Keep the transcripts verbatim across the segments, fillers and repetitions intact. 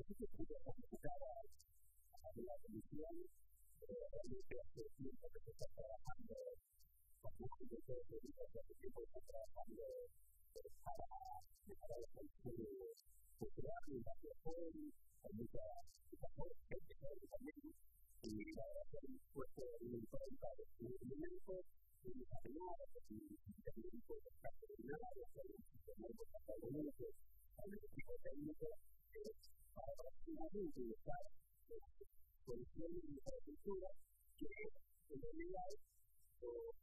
la comisión realmente hace tiempo que se está trabajando con un grupo de periodistas que hace tiempo que está trabajando para preparar la comisión de crear un plataforma con mucha gente que hay también y la verdad que han puesto un impronta de su momento y les ha ayudado a que el grupo de está terminado, que hay un sistema de parlamento, hay un equipo técnico para prácticamente estar condición de infraestructura que en realidad los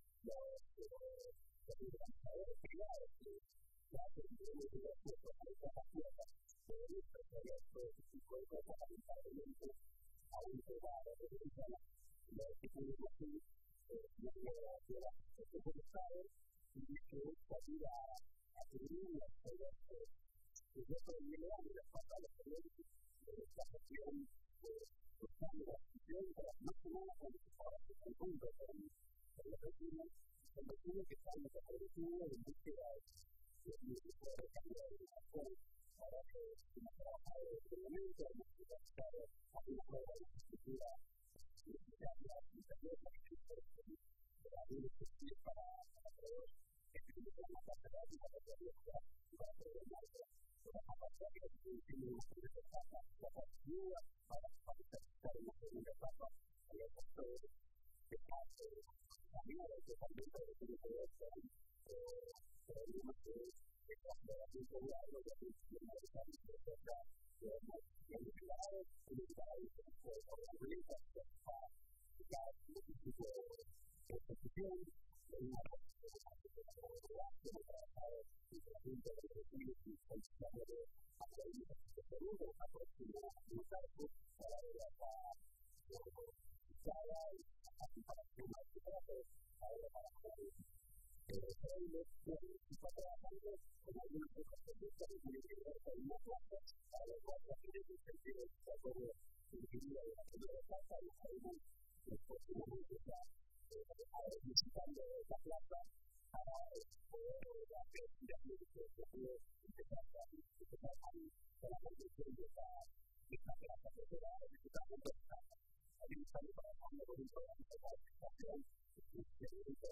organizadores privados que hacen de los puestos a esta faceta pueden expresar todo ese tipo de cosas lamentablemente a un privado de persona y a este público así no llega a ser el Estado y que ayuda a cubrir las cosas que yo estoy viendo de las patas de los periódicos de esta gestión buscando la situación para más que nada cuando se estaba en conjunto con los vecinos, con vecinos que están desaparecidos en búsqueda de un tipo de cambio de educación para que hemos trabajado desde el momento, hemos trabajado a una nueva estructura necesaria y también la estructura de la ley de para poder ejecutar una parte de la vida de la vida y para poder marcar una parte de la vida de la la partida para participar en la segunda etapa en el caso de parte también de la totalmente de la vida pero digamos que esta generación popular lo que es una de las cosas que hemos investigado y investigado por la revista para explicar un tipo de exposición de una parte de la sociedad que hemos trabajado en la junta de los estudios y consultando de académicos de segundo aproximadamente un caso para ver la escala y la participación más que trato ahora para poder hoy les está trabajando con algunas cosas que están muy interesantes en una plaza para las cuatro que les sentido el desarrollo ingeniería de la primera plaza y sabemos que posiblemente está ahora visitando esta plaza para poder hacer investigaciones que se puede empezar a empezar con la construcción de esta plaza que será en este caso en dos casas. También estamos trabajando con un programa de participación que se dedica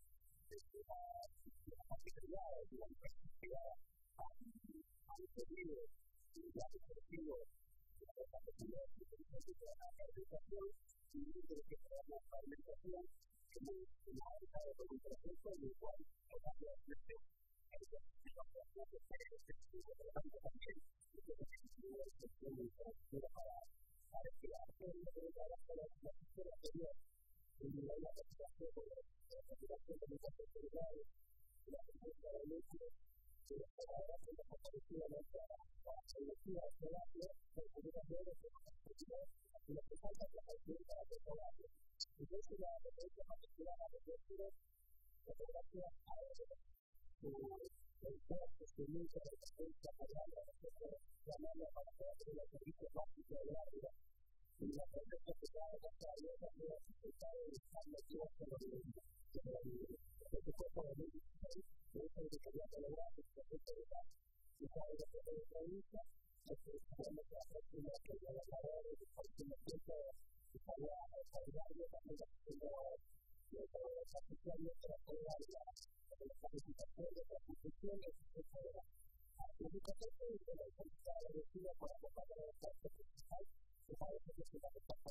a la parte privada, de la empresa privada, al pedido y ya deportivo de la parte privada que se dedica a la participación y de lo que se llama la alimentación que hemos avanzado con un proceso en el cual obviamente hay que hacer una serie de estudios relevante también y que se tiene una excepción de infraestructura para para crear todo lo que es la infraestructura anterior y la participación de la participación de las autoridades y la presencia de la leche que ahora se nos ha parecido nuestra electiva de terapia por comunicación de las actividades y lo que falta es la acción para mejorar. Entonces, la referencia particular a los vecinos, fotografía aérea, el cuerpo que nunca se está apoyando a nosotros, llamando para hacer los servicios básicos de la vida. Y la presencia que está en la calle también está buscando activos que lo viven. Este cuerpo de dieciséis, que es el que quería celebrar este proceso de paz. Y sabe lo que es la entrevista, es que cuando se hace una que ya la labor de conocimiento y para solidario también la sociedad y el trabajo de esa social y otra solidaria de la participación de las instituciones etcétera. La educación y la política de la para acompañar a la parte principal que parece que es una